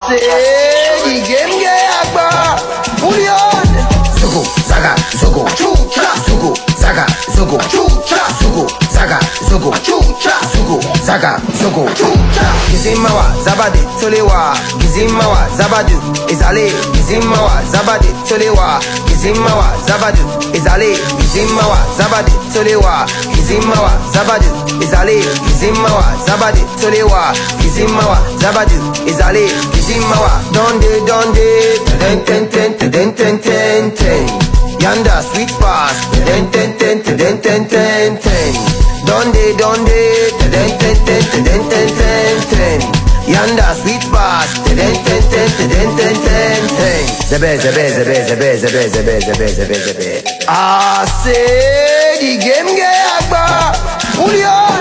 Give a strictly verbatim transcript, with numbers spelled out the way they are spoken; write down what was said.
C'est the game get agba. Bullion. Zogo, zaga, zogo, chucha, zogo, zaga, zogo, chucha, zogo, zaga, zogo, chucha, zogo, zaga, zogo, chucha. Gizimawa, zabade, tolewa. Gizimawa, zabadu, izale. Gizimawa, zabade, tolewa. Gizimawa, zabadu, izale. Gizimawa, zabade, tolewa. Gizimawa, zabadu, izale. Gizimawa, zabade, tolewa. Gizimawa, zabadu, izale. Gizimawa, donde, donde, ten ten ten ten ten ten ten. Yanda sweet pass, ten ten ten ten ten ten ten. Donde, donde, ten ten ten ten ten ten ten. Yanda sweet pass, ten ten ten ten ten ten ten. Zebe, zebe, zebe, zebe, zebe, zebe, zebe, zebe, zebe. Ah, c'est the game get agba. Julio.